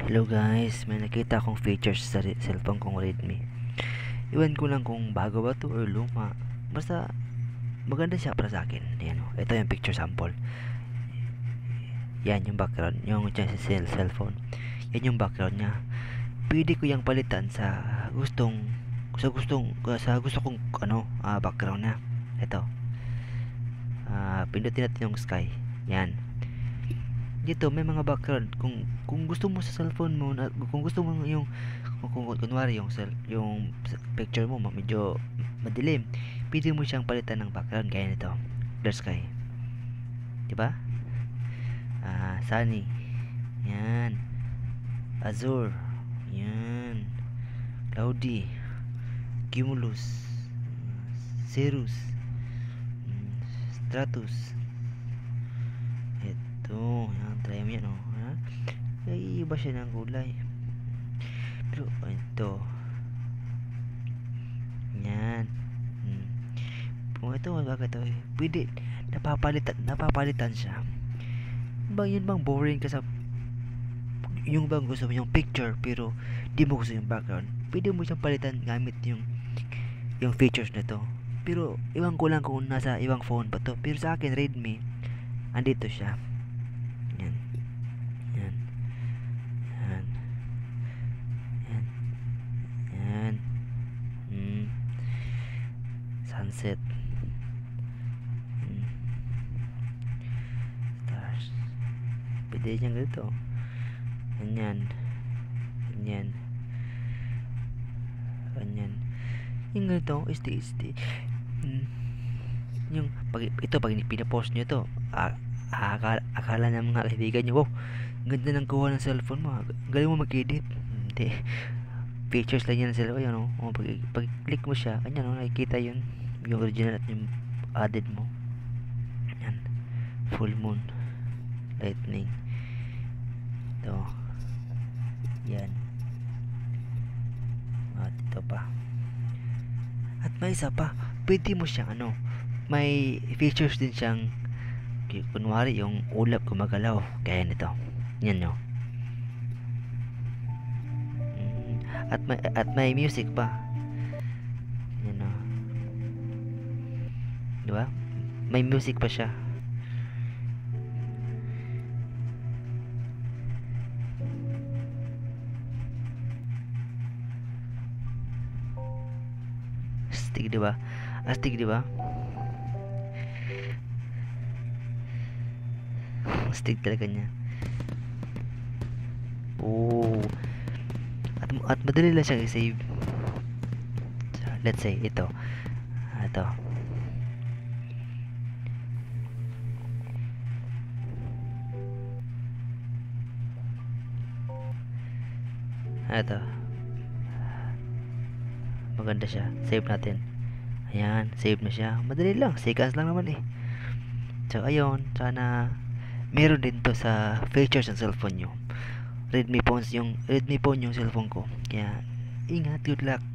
Hello guys, may nakita akong features sa cellphone kong Redmi. Iwan ko lang kung bago ba to or luma. Basta maganda siya para sa akin. Yan, ito yung picture sample. Yan yung background, yung cellphone. Yan yung background niya. Pwede ko yung palitan sa gusto kong background na. Ito. Pindutin natin yung sky. Yan. Dito may mga background kung gusto mo sa cellphone mo kung gusto mo yung kung kunwari yung picture mo medyo madilim, pwede mo siyang palitan ng background gaya nito, blue sky, di ba? Sunny, yan, azure, yan, cloudy, cumulus, cirrus, stratus. Ito, yan, try mo yan, ha? Ay, iba siya ng kulay. Pero, ito. Yan. Kung ito, bagay ito, pwede, napapalitan siya. Yun bang boring ka sa, yung bang gusto mo yung picture, pero, di mo gusto yung background. Pwede mo siyang palitan gamit yung features na to. Pero, iwan ko lang kung nasa ibang phone pa to. Pero sa akin, Redmi, andito siya. Yan. Yan. Yan. Yan. Yan. Sunset. Stars. Pwede niyang ganito. Ganyan. Ganyan. Ganyan. Yung ganito, SD. Yung pag pinapost nyo to, akala ng mga kaibigan nyo, wow, ganda ng kuha ng cellphone mo, galing mo mag-edit. Hindi, features lang yan ng cellphone. Yan, pag click mo siya, ganyan, nakikita yun, yung original at yung added mo. Yan, full moon, lightning, ito, yan, at ito pa. At may isa pa, pwede mo siyang may features din siyang kunwari yung ulap gumagalaw gaya nito. Yan nyo. At may music pa. Yan o. Diba? May music pa siya. Astig, diba? Astig, diba? Astig talaga niya. Oh. At madali lang siyang i-save. So, let's say ito. Ito. Ito. Maganda siya. Save natin. Ayan, save na siya. Madali lang, seconds lang naman eh. So ayun, sana meron din to sa features ng cellphone nyo. Redmi phone yung cellphone ko. Kaya ingat, good luck.